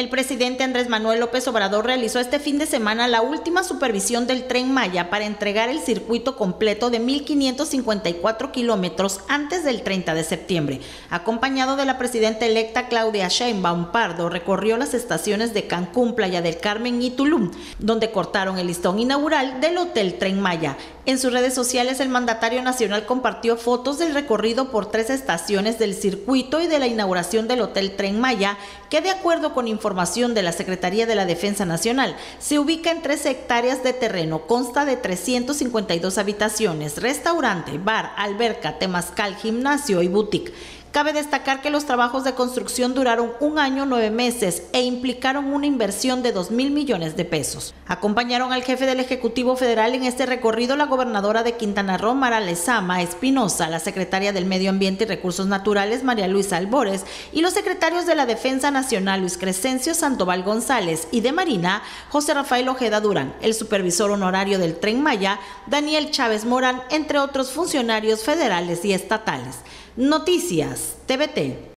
El presidente Andrés Manuel López Obrador realizó este fin de semana la última supervisión del Tren Maya para entregar el circuito completo de 1.554 kilómetros antes del 30 de septiembre. Acompañado de la presidenta electa Claudia Sheinbaum Pardo, recorrió las estaciones de Cancún, Playa del Carmen y Tulum, donde cortaron el listón inaugural del Hotel Tren Maya. En sus redes sociales, el mandatario nacional compartió fotos del recorrido por 3 estaciones del circuito y de la inauguración del Hotel Tren Maya, que de acuerdo con información de la Secretaría de la Defensa Nacional, se ubica en 13 hectáreas de terreno, consta de 352 habitaciones, restaurante, bar, alberca, temazcal, gimnasio y boutique. Cabe destacar que los trabajos de construcción duraron 1 año 9 meses e implicaron una inversión de 2.000 millones de pesos. Acompañaron al jefe del Ejecutivo Federal en este recorrido la gobernadora de Quintana Roo, Mara Lezama Espinosa, la secretaria del Medio Ambiente y Recursos Naturales, María Luisa Albores, y los secretarios de la Defensa Nacional, Luis Crescencio Sandoval González, y de Marina, José Rafael Ojeda Durán, el supervisor honorario del Tren Maya, Daniel Chávez Morán, entre otros funcionarios federales y estatales. Noticias TVT.